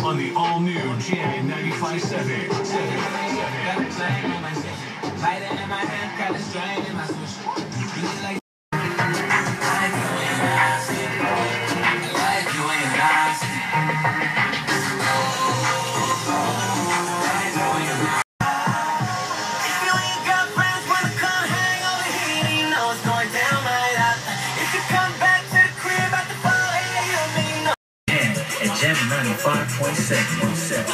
on the all-new Jamming 95.7. Jamming 95.7.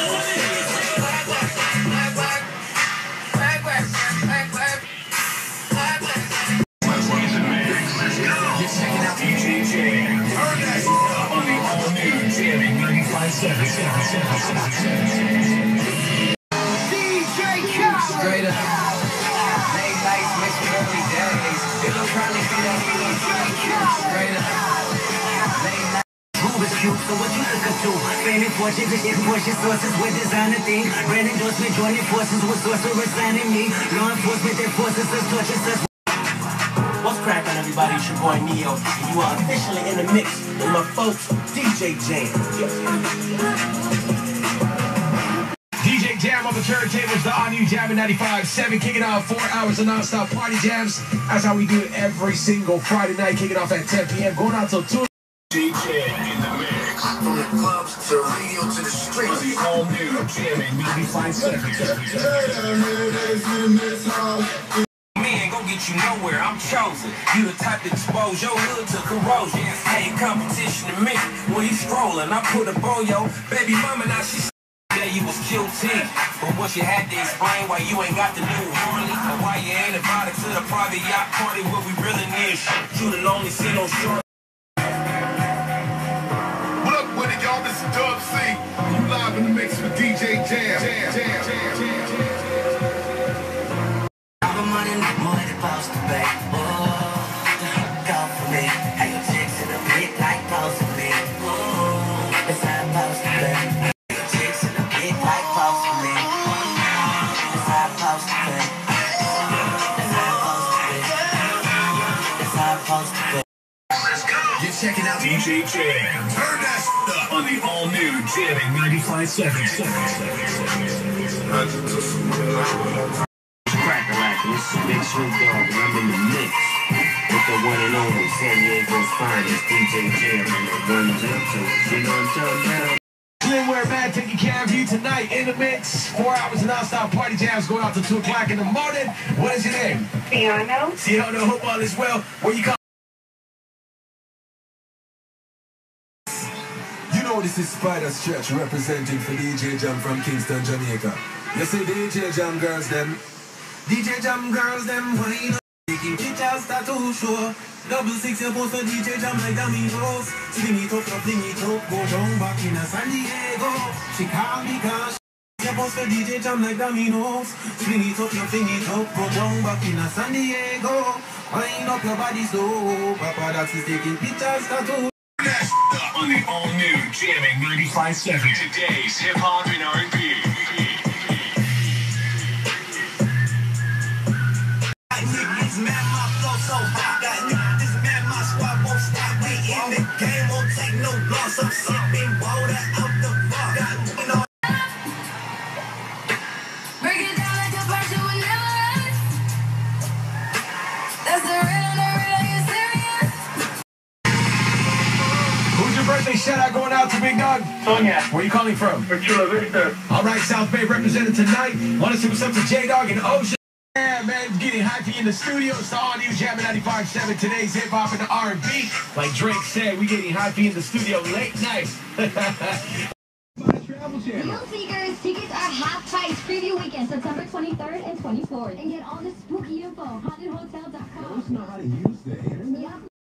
Straight up. Late nights, missing early days. It'll probably be that straight up. Late night. Rubik's Cube, so what you look up to? Fanning fortunes and shit, portion sources with designer thing. Brand endorsement, joining forces with sorcerers signing me. Law enforcement, their forces, us torches, us. What's cracking, everybody? It's your boy Neo, and you are officially in the mix with my folks, DJ Jam. DJ Jam on the turntables, the all-new Jamming 95.7, kicking off 4 hours of non-stop party jams. That's how we do it every single Friday night, kicking off at 10 p.m., going out till 2. DJ in the mix. From the clubs to the radio to the streets. The all-new Jamming 95.7. Me ain't gon' get you nowhere, I'm chosen. You the type to expose your hood to corrosion. Ain't competition to me when you strolling. I put up on your baby mama, now she yeah, you was QT. But what you had to explain why you ain't got the new Harley, and why you ain't invited to the private yacht party where we really need you to only sit on short. What up with it, y'all? This is Dub C. You live in the mix with DJ Jam. I'm money, more than supposed to be. Oh, go for me. How you chicks in a bit like close to me. Oh, it's how I'm supposed to be. Chicks in a bit like close to me. It's how I'm supposed to be. It's how I'm supposed to be. It's how I'm supposed to be. You're checking out DJ Jam. Turn that up On the all-new Jamming 95.7. Cracker Lacker, this is Big Snoop Dogg, and I'm in the mix with the one and only San Diego's finest, DJ Jam, and the ones and twos. You know what I'm talking about? Slimwear Man taking care of you tonight in the mix. 4 hours of non-stop party jams going out till 2 o'clock in the morning. What is your name? Fiona. Fiona, hope all is well. Where you come? You know this is Spider Stretch representing for DJ Jam from Kingston, Jamaica. You see DJ Jam girls them. DJ Jam girls them, why you know? Taking pictures that too sure. 66 you post for DJ Jam like Domino's. Sling it up, go down back in San Diego. She call me cause you post for DJ Jam like Domino's. Sling it up, go down back in San Diego. Wind up your body slow. Papa that's taking pictures that too. On the all-new Jamming 95.7. Today's hip-hop and R&B. Niggas mad, my flow so hot. Got niggas mad, my squad won't stop. We in the game, won't take no loss. I'm sipping water out the bar. Got no. Break it down like a person would never rest. That's the real, you serious? Who's your birthday shout-out going out to, Big Dog? Sonia. Where you calling from? For Chula Vista. All right, South Bay represented tonight. Want to see what's up to J-Dog and Ocean? Yeah, man, getting hypey in the studio. It's the all-new Jamming 95.7. Today's hip-hop and R&B. Like Drake said, we getting hypey in the studio late night. Travel Channel. Real Seekers tickets are half price preview weekend, September 23rd and 24th. And get all the spooky info, hauntedhotel.com. Know how to use the internet? Yep.